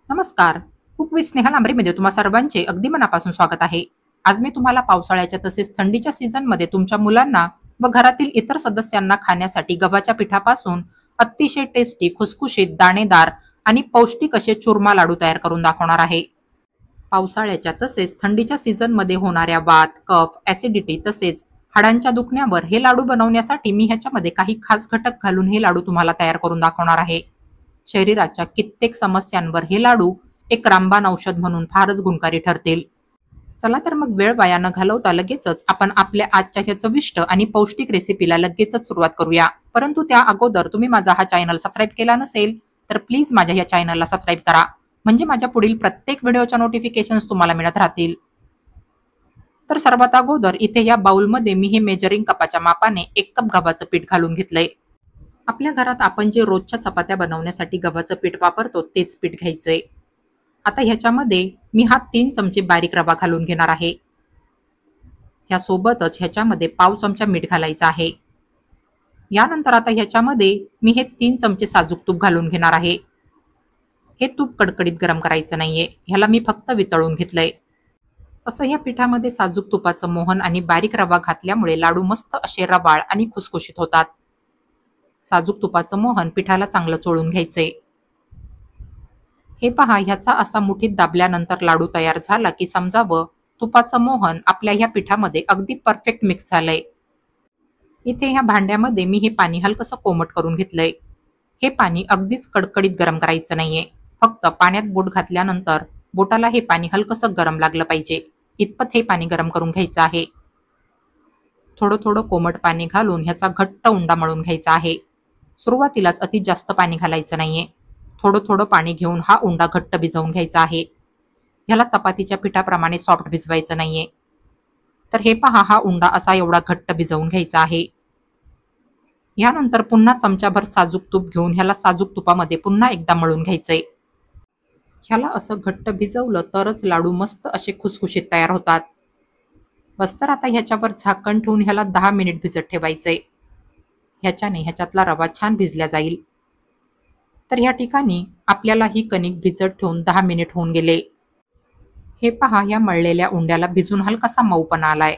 नमस्कार. Cook with Sneha लांबरेमध्ये तुम्हा सर्वांचे अगदी मनापासून स्वागत आहे. आज मी तुम्हाला पावसाळ्याच्या तसेच थंडीच्या सीझनमध्ये तुमच्या मुलांना व घरातील इतर सदस्यांना खाण्यासाठी गव्हाच्या पिठापासून अतिशय टेस्टी, खुसखुशीत, दाणेदार आणि पौष्टिक असे चुरमा लाडू तयार करून दाखवणार आहे. पावसाळ्याच्या तसेच थंडीच्या सीझनमध्ये होणाऱ्या वात, कफ, ॲसिडिटी तसेच हाडांच्या दुखण्यावर हे लाडू बनवण्यासाठी मी ह्याच्यामध्ये काही खास घटक घालून हे लाडू तुम्हाला तयार करून दाखवणार आहे. शरीराच्या कित्येक समस्यांवर हे लाडू एक रामबाण औषध म्हणून फारच गुणकारी ठरतील. चला तर मग वेळ वाया न घालवता लगेचच आपण आपल्या आजच्या ह्या चविष्ट आणि पौष्टिक रेसिपीला लगेचच सुरुवात करूया. परंतु त्या अगोदर तुम्ही माझा हा चॅनल सबस्क्राईब केला नसेल तर प्लीज माझ्या या चॅनलला सबस्क्राईब करा, म्हणजे माझ्या पुढील प्रत्येक व्हिडिओच्या नोटिफिकेशन्स तुम्हाला मिळत राहतील. तर सर्वात अगोदर इथे या बाउलमध्ये मी हे मेजरिंग कपाच्या मापाने 1 कप गव्हाचं पीठ घालून घेतलंय. आपल्या घरात आपण जे रोजच्या चपात्या बनवण्यासाठी गव्हाचं पीठ वापरतो तेच पीठ घ्यायचंय. आता ह्याच्यामध्ये मी हा 3 चमचे बारीक रवा घालून घेणार आहे. ह्यासोबतच ह्याच्यामध्ये पाव चमचा मीठ घालायचं आहे. यानंतर आता ह्याच्यामध्ये मी हे 3 चमचे साजूक तूप घालून घेणार आहे. हे तूप कडकडीत गरम करायचं नाहीये, ह्याला मी फक्त वितळून घेतलंय. असं ह्या पिठामध्ये साजूक तुपाचं मोहन आणि बारीक रवा घातल्यामुळे लाडू मस्त असे रवाळ आणि खुसखुशीत होतात. साजूक तुपाचं मोहन पिठाला चांगलं चोळून घ्यायचंय. हे पहा, ह्याचा असा मुठीत दाबल्यानंतर लाडू तयार झाला की समजावं तुपाचं मोहन आपल्या ह्या पिठामध्ये अगदी परफेक्ट मिक्स झालंय. इथे ह्या भांड्यामध्ये मी हे पाणी हलकसं कोमट करून घेतलंय. हे पाणी अगदीच कडकडीत गरम करायचं नाहीये, फक्त पाण्यात बोट घातल्यानंतर बोटाला हे पाणी हलकसं गरम लागलं पाहिजे इतपत हे पाणी गरम करून घ्यायचं आहे. थोडं थोडं कोमट पाणी घालून ह्याचा घट्ट उंडा मळून घ्यायचा आहे. सुरुवातीलाच अति जास्त पाणी घालायचं नाहीये, थोडं थोडं पाणी घेऊन हा उंडा घट्ट भिजवून घ्यायचा आहे. ह्याला चपातीच्या पिठाप्रमाणे सॉफ्ट भिजवायचं नाहीये. तर हे पहा, हा उंडा असा एवढा घट्ट भिजवून घ्यायचा आहे. यानंतर पुन्हा चमचाभर साजूक तूप घेऊन ह्याला साजूक तुपामध्ये पुन्हा एकदा मळून घ्यायचंय. ह्याला असं घट्ट भिजवलं तरच लाडू मस्त असे खुसखुशीत तयार होतात. बस, तर आता ह्याच्यावर झाकण ठेवून ह्याला 10 मिनिट भिजत ठेवायचंय. ह्याच्याने ह्याच्यातला रवा छान भिजला जाईल. तर ह्या ठिकाणी आपल्याला ही कणिक भिजत ठेवून 10 मिनिट होऊन गेले. हे पहा, या मळलेल्या उंड्याला भिजून हलकासा मऊपणा आलाय.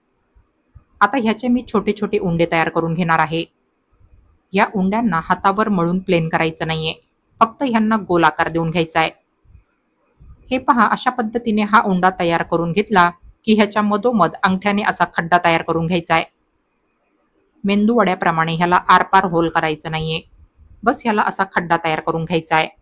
आता ह्याचे मी छोटे छोटे उंडे तयार करून घेणार आहे. या उंड्यांना हातावर मळून प्लेन करायचं नाहीये, फक्त ह्यांना गोल आकार देऊन घ्यायचा आहे. हे पहा, अशा पद्धतीने हा उंडा तयार करून घेतला की ह्याच्या मधोमध अंगठ्याने असा खड्डा तयार करून घ्यायचा आहे. मेंदू वड्याप्रमाणे ह्याला आरपार होल करायचं नाहीये, बस ह्याला असा खड्डा तयार करून घ्यायचा आहे.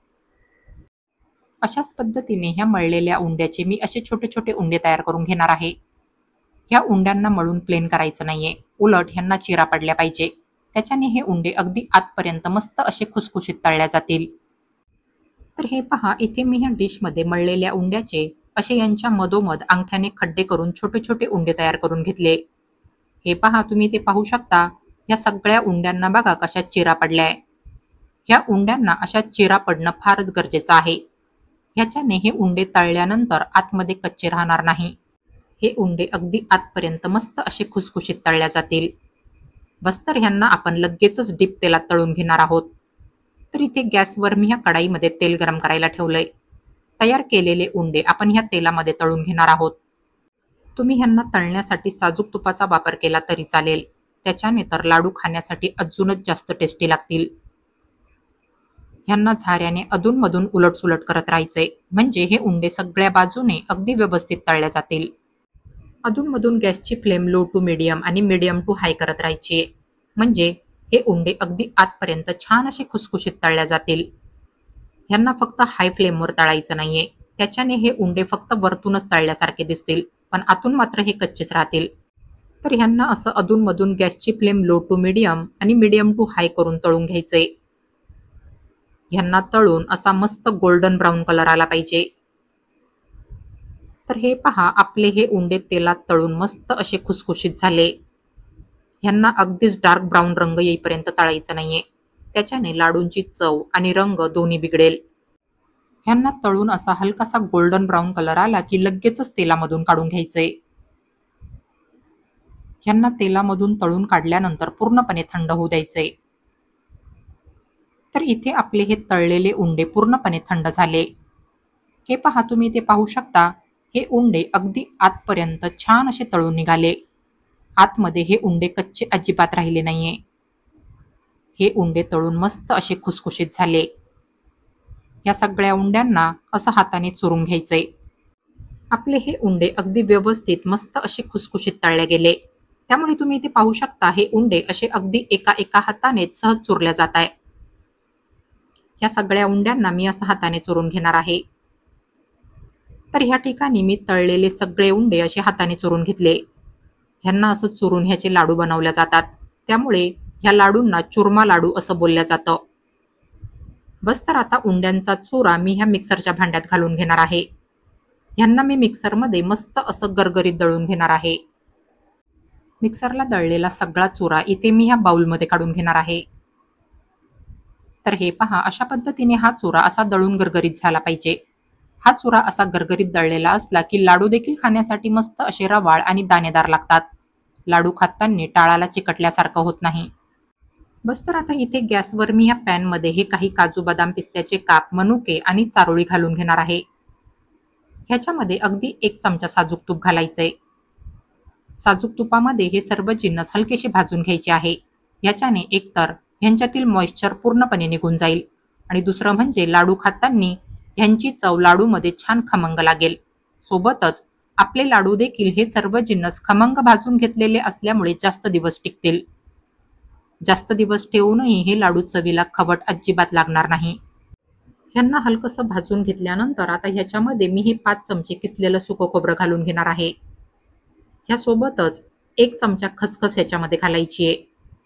अशाच पद्धतीने ह्या मळलेल्या उंड्याचे मी असे छोटे छोटे उंडे तयार करून घेणार आहे. ह्या उंड्यांना मळून प्लेन करायचं नाहीये, उलट ह्यांना चिरा पडल्या पाहिजे. त्याच्याने हे उंडे अगदी आतपर्यंत मस्त असे खुसखुशीत तळल्या जातील. तर हे पहा, इथे मी ह्या डिशमध्ये मळलेल्या उंड्याचे असे यांच्या मधोमध अंगठ्याने खड्डे करून छोटे छोटे उंडे तयार करून घेतले. हे पहा, तुम्ही ते पाहू शकता. या सगळ्या उंड्यांना बघा कशा चिरा पडल्याय. ह्या उंड्यांना अशा चिरा पडणं फारच गरजेचं आहे. ह्याच्याने हे उंडे तळल्यानंतर आतमध्ये कच्चे राहणार नाही. हे उंडे अगदी आतपर्यंत मस्त असे खुसखुशीत तळल्या जातील. बस, तर ह्यांना आपण लगेचच डीप तेलात तळून घेणार आहोत. तर इथे गॅसवर मी ह्या कढाईमध्ये तेल गरम करायला ठेवलंय. तयार केलेले उंडे आपण ह्या तेलामध्ये तळून घेणार आहोत. तुम्ही ह्यांना तळण्यासाठी साजूक तुपाचा वापर केला तरी चालेल, त्याच्याने तर लाडू खाण्यासाठी अजूनच जास्त टेस्टी लागतील. ह्यांना झाऱ्याने अधूनमधून उलटसुलट करत राहायचे, म्हणजे हे उंडे सगळ्या बाजूने अगदी व्यवस्थित तळल्या जातील. अधूनमधून गॅसची फ्लेम लो टू मीडियम आणि मीडियम टू हाय करत राहायची, म्हणजे हे उंडे अगदी आतपर्यंत छान असे खुसखुशीत तळल्या जातील. ह्यांना फक्त हाय फ्लेमवर तळायचं नाहीये, त्याच्याने हे उंडे फक्त वरतूनच तळल्यासारखे दिसतील, पण आतून मात्र हे कच्चेच राहतील. तर ह्यांना असं अधूनमधून गॅसची फ्लेम लो टू मीडियम आणि मीडियम टू हाय करून तळून घ्यायचंय. ह्यांना तळून असा मस्त गोल्डन ब्राऊन कलर आला पाहिजे. तर हे पहा, आपले हे उंडे तेलात तळून मस्त असे खुसखुशीत झाले. ह्यांना अगदीच डार्क ब्राऊन रंग येईपर्यंत तळायचं नाहीये, त्याच्याने लाडूंची चव आणि रंग दोन्ही बिघडेल. ह्यांना तळून असा हलकासा गोल्डन ब्राऊन कलर आला की लगेचच तेलामधून काढून घ्यायचंय. ह्यांना तेलामधून तळून काढल्यानंतर पूर्णपणे थंड होऊ द्यायचंय. तर इथे आपले हे तळलेले उंडे पूर्णपणे थंड झाले. हे पहा, तुम्ही ते पाहू शकता. हे उंडे अगदी आतपर्यंत छान असे तळून निघाले. आतमध्ये हे उंडे कच्चे अजिबात राहिले नाहीये. हे उंडे तळून मस्त असे खुसखुशीत झाले. या सगळ्या उंड्यांना असं हाताने चुरून घ्यायचंय. आपले हे उंडे अगदी व्यवस्थित मस्त असे खुसखुशीत तळले गेले. त्यामुळे तुम्ही इथे पाहू शकता, हे उंडे असे अगदी एका एका हाताने सहज चुरल्या जात आहे. या सगळ्या उंड्यांना मी असं हाताने चुरून घेणार आहे. तर ह्या ठिकाणी मी तळलेले सगळे उंडे असे हाताने चुरून घेतले. ह्यांना असं चुरून ह्याचे लाडू बनवल्या जातात. त्यामुळे ह्या लाडूंना चुरमा लाडू असं बोलल्या जातं. बस, तर आता उंड्यांचा चुरा मी ह्या मिक्सरच्या भांड्यात घालून घेणार आहे. ह्यांना मी मिक्सरमध्ये मस्त असं गरगरीत दळून घेणार आहे. मिक्सरला दळलेला सगळा चुरा इथे मी ह्या बाउलमध्ये काढून घेणार आहे. तर हे पहा, अशा पद्धतीने हा चुरा असा दळून गरगरीत झाला पाहिजे. हा चुरा असा गरगरीत दळलेला असला की लाडू देखील खाण्यासाठी मस्त असे रवाळ आणि दाणेदार लागतात. लाडू खाताना टाळाला चिकटल्यासारखं होत नाही. बस, तर आता इथे गॅसवर मी ह्या पॅनमध्ये हे काही काजू बदाम पिस्त्याचे काप, मनुके आणि चारोळी घालून घेणार आहे. ह्याच्यामध्ये अगदी 1 चमचा साजूक तूप घालायचंय. साजूक तुपामध्ये हे सर्व जिन्नस हलकेसे भाजून घ्यायचे आहे. याच्याने एकतर ह्यांच्यातील मॉइश्चर पूर्णपणे निघून जाईल आणि दुसरं म्हणजे लाडू खाताना ह्यांची चव लाडूमध्ये छान खमंग लागेल. सोबतच आपले लाडू देखील हे सर्व जिन्नस खमंग भाजून घेतलेले असल्यामुळे जास्त दिवस टिकतील. जास्त दिवस ठेवूनही हे लाडू चवीला खवट अजिबात लागणार नाही. ह्यांना हलकसं भाजून घेतल्यानंतर आता ह्याच्यामध्ये मी हे 5 चमचे किसलेलं सुकं खोबरं घालून घेणार आहे. ह्यासोबतच 1 चमचा खसखस ह्याच्यामध्ये घालायची आहे.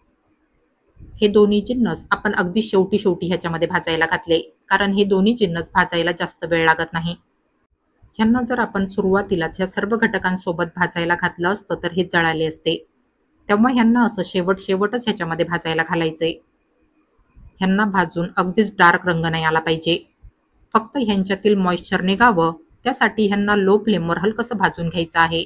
हे दोन्ही जिन्नस आपण अगदी शेवटी ह्याच्यामध्ये भाजायला घातले, कारण हे दोन्ही जिन्नस भाजायला जास्त वेळ लागत नाही. ह्यांना जर आपण सुरुवातीलाच ह्या सर्व घटकांसोबत भाजायला घातलं असतं तर हे जळाले असते. तेव्हा ह्यांना असं शेवटच ह्याच्यामध्ये भाजायला घालायचंय. ह्यांना भाजून अगदीच डार्क रंग नाही आला पाहिजे. फक्त ह्यांच्यातील मॉइश्चर निघावं, त्यासाठी ह्यांना लो फ्लेमवर हलकसं भाजून घ्यायचं आहे.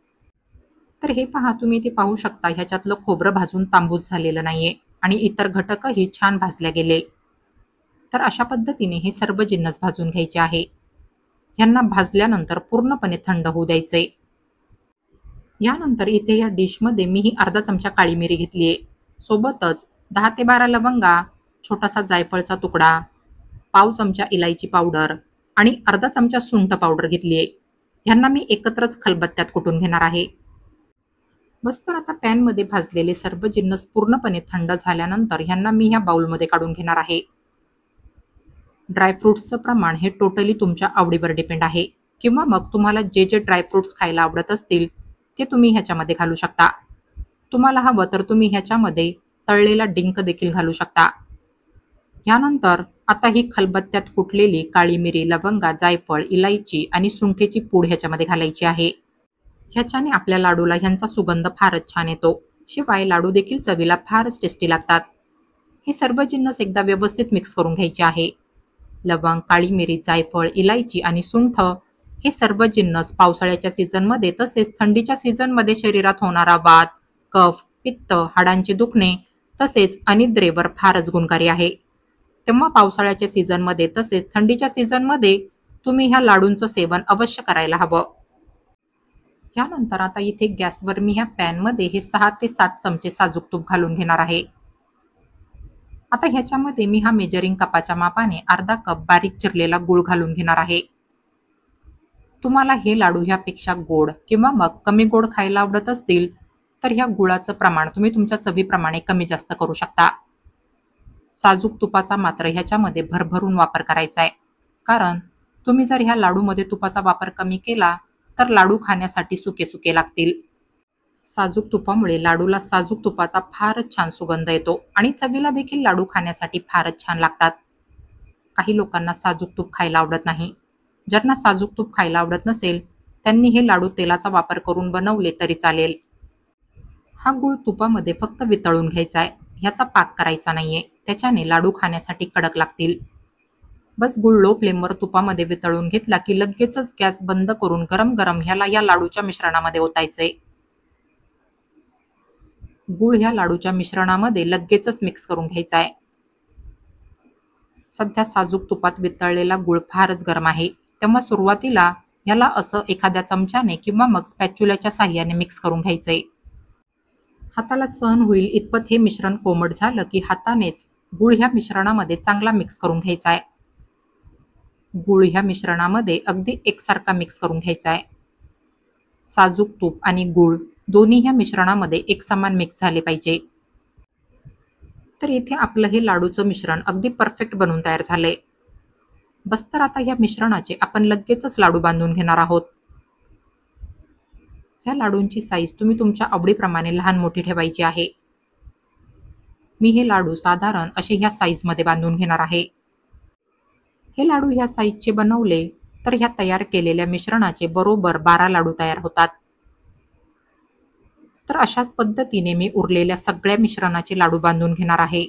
तर हे पहा, तुम्ही ते पाहू शकता, ह्याच्यातलं खोबरं भाजून तांबूस झालेलं नाहीये आणि इतर घटकही छान भाजले गेले. तर अशा पद्धतीने हे सर्व जिन्नस भाजून घ्यायचे आहे. ह्यांना भाजल्यानंतर पूर्णपणे थंड होऊ द्यायचे. यानंतर इथे या डिशमध्ये मी ही अर्धा चमचा काळी मिरी घेतली आहे. सोबतच 10 ते 12 लवंगा, छोटासा जायफळचा तुकडा, पाव चमचा इलायची पावडर आणि अर्धा चमचा सुंठ पावडर घेतली आहे. ह्यांना मी एकत्रच खलबत्त्यात कुटून घेणार आहे. बस, तर आता पॅनमध्ये भाजलेले सर्व जिन्नस पूर्णपणे थंड झाल्यानंतर ह्यांना मी ह्या बाउलमध्ये काढून घेणार आहे. ड्रायफ्रुट्सचं प्रमाण हे टोटली तुमच्या आवडीवर डिपेंड आहे, किंवा मग तुम्हाला जे जे ड्रायफ्रुट्स खायला आवडत असतील ते तुम्ही ह्याच्यामध्ये घालू शकता. तुम्हाला हवं तर तुम्ही ह्याच्यामध्ये तळलेला डिंक देखील घालू शकता. यानंतर आता ही खलबत्त्यात कुटलेली काळी मिरी, लवंगा, जायफळ, इलायची आणि सुंठीची पूड ह्याच्यामध्ये घालायची आहे. ह्याच्याने आपल्या लाडूला ह्यांचा सुगंध फारच छान येतो. शिवाय लाडू देखील चवीला फारच टेस्टी लागतात. हे सर्व जिन्नस एकदा व्यवस्थित मिक्स करून घ्यायचे आहे. लवंग, काळी मिरी, जायफळ, इलायची आणि सुंठ हे सर्व जिन्नस पावसाळ्याच्या सीझनमध्ये तसेच थंडीच्या सीझनमध्ये शरीरात होणारा वात, कफ, पित्त, हाडांचे दुखणे तसेच अनिद्रेवर फारच गुणकारी आहे. तेव्हा पावसाळ्याच्या सीझनमध्ये तसेच थंडीच्या सीझनमध्ये तुम्ही ह्या लाडूंचं सेवन अवश्य करायला हवं. यानंतर आता इथे गॅसवर मी ह्या पॅनमध्ये हे 6 ते 7 चमचे साजूक तूप घालून घेणार आहे. आता ह्याच्यामध्ये मी हा मेजरिंग कपाच्या मापाने अर्धा कप बारीक चिरलेला गूळ घालून घेणार आहे. तुम्हाला हे लाडू ह्यापेक्षा गोड किंवा मग कमी गोड खायला आवडत असतील तर ह्या गुळाचं प्रमाण तुम्ही तुमच्या चवीप्रमाणे कमी जास्त करू शकता. साजूक तुपाचा मात्र ह्याच्यामध्ये भरभरून वापर करायचा आहे, कारण तुम्ही जर ह्या लाडूमध्ये तुपाचा वापर कमी केला तर लाडू खाण्यासाठी सुके सुके लागतील. साजूक तुपामुळे लाडूला साजूक तुपाचा फारच छान सुगंध येतो आणि चवीला देखील लाडू खाण्यासाठी फारच छान लागतात. काही लोकांना साजूक तूप खायला आवडत नाही. ज्यांना साजूक तूप खायला आवडत नसेल त्यांनी हे लाडू तेलाचा वापर करून बनवले तरी चालेल. हा गूळ तुपामध्ये फक्त वितळून घ्यायचा आहे, ह्याचा पाक करायचा नाहीये. त्याच्याने लाडू खाण्यासाठी कडक लागतील. बस, गूळ लो फ्लेमवर तुपामध्ये वितळून घेतला की लगेचच गॅस बंद करून गरम गरम ह्याला या लाडूच्या मिश्रणामध्ये ओतायचे. गूळ ह्या लाडूच्या मिश्रणामध्ये लगेचच मिक्स करून घ्यायचा आहे. सध्या साजूक तुपात वितळलेला गूळ फारच गरम आहे, तेव्हा सुरुवातीला याला असं एखाद्या चमच्याने किंवा मग स्पॅच्युलाच्या साहाय्याने मिक्स करून घ्यायचंय. हाताला सहन होईल इतपत हे मिश्रण कोमट झालं की हातानेच गूळ ह्या मिश्रणामध्ये चांगला मिक्स करून घ्यायचा आहे. गूळ ह्या मिश्रणामध्ये अगदी एकसारखा मिक्स करून घ्यायचा आहे. साजूक तूप आणि गूळ दोन्ही ह्या मिश्रणामध्ये एकसमान मिक्स झाले पाहिजे. तर इथे आपलं हे लाडूचं मिश्रण अगदी परफेक्ट बनून तयार झालंय. बस तर आता ह्या मिश्रणाचे आपण लगेचच लाडू बांधून घेणार आहोत. ह्या लाडूंची साईज तुम्ही तुमच्या आवडीप्रमाणे लहान मोठी ठेवायची आहे. मी हे लाडू साधारण असे ह्या साईजमध्ये बांधून घेणार आहे. हे लाडू ह्या साईजचे बनवले तर ह्या तयार केलेल्या मिश्रणाचे बरोबर 12 लाडू तयार होतात. तर अशाच पद्धतीने मी उरलेल्या सगळ्या मिश्रणाचे लाडू बांधून घेणार आहे.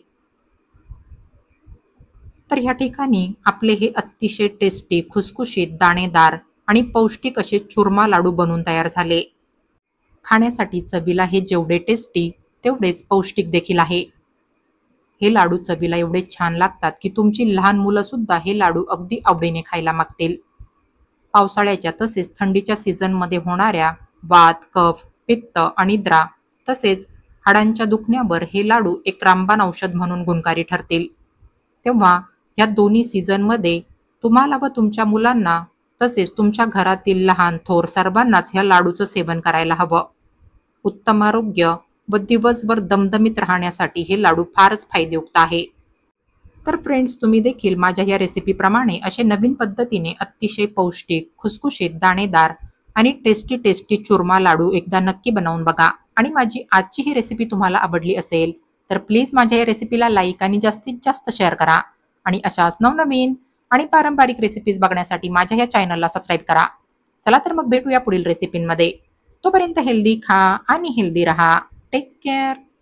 तर ह्या ठिकाणी आपले हे अतिशय टेस्टी, खुसखुशीत, दाणेदार आणि पौष्टिक असे चुरमा लाडू बनून तयार झाले. खाण्यासाठी चवीला हे जेवढे टेस्टी तेवढेच पौष्टिक देखील आहे. हे लाडू चवीला एवढे छान लागतात की तुमची लहान मुलं सुद्धा हे लाडू अगदी आवडीने खायला मागतील. पावसाळ्याच्या तसेच थंडीच्या सीझनमध्ये होणाऱ्या वात, कफ, पित्त, अनिद्रा तसेच हाडांच्या दुखण्यावर हे लाडू एक रामबाण औषध म्हणून गुणकारी ठरतील. तेव्हा या दोन्ही सीझनमध्ये तुम्हाला व तुमच्या मुलांना तसेच तुमच्या घरातील लहान थोर सर्वांनाच ह्या लाडूचं सेवन करायला हवं. उत्तम आरोग्य व दिवसभर दमदमीत राहण्यासाठी हे लाडू फारच फायदेयुक्त आहे. तर फ्रेंड्स, तुम्ही देखील माझ्या या रेसिपीप्रमाणे असे नवीन पद्धतीने अतिशय पौष्टिक, खुसखुशीत, दाणेदार आणि टेस्टी टेस्टी चुरमा लाडू एकदा नक्की बनवून बघा. आणि माझी आजची ही रेसिपी तुम्हाला आवडली असेल तर प्लीज माझ्या या रेसिपीला लाईक आणि जास्तीत जास्त शेअर करा. आणि अशाच नवनवीन आणि पारंपरिक रेसिपीज बघण्यासाठी माझ्या या चॅनलला सबस्क्राईब करा. चला तर मग भेटूया पुढील रेसिपींमध्ये. तोपर्यंत हेल्दी खा आणि हेल्दी रहा. Take care.